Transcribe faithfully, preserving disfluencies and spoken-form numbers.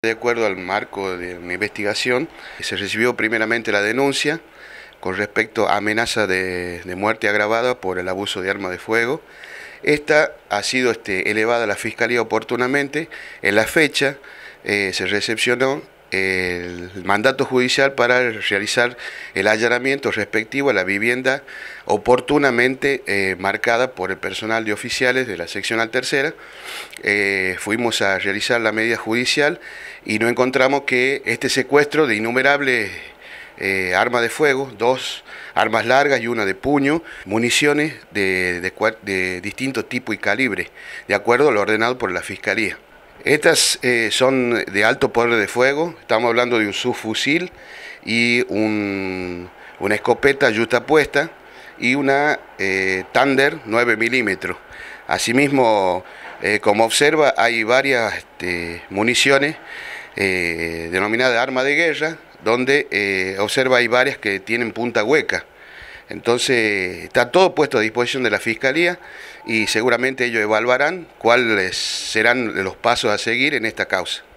De acuerdo al marco de una investigación, se recibió primeramente la denuncia con respecto a amenaza de, de muerte agravada por el abuso de arma de fuego. Esta ha sido este, elevada a la Fiscalía oportunamente. En la fecha eh, se recepcionó el mandato judicial para realizar el allanamiento respectivo a la vivienda oportunamente eh, marcada por el personal de oficiales de la seccional tercera. Eh, fuimos a realizar la medida judicial y nos encontramos que este secuestro de innumerables eh, armas de fuego, dos armas largas y una de puño, municiones de, de, de distintos tipos y calibres, de acuerdo a lo ordenado por la Fiscalía. Estas eh, son de alto poder de fuego, estamos hablando de un subfusil y un, una escopeta yustapuesta y una eh, Thunder nueve milímetros. Asimismo, eh, como observa, hay varias este, municiones eh, denominadas arma de guerra, donde eh, observa hay varias que tienen punta hueca. Entonces está todo puesto a disposición de la Fiscalía y seguramente ellos evaluarán cuáles serán los pasos a seguir en esta causa.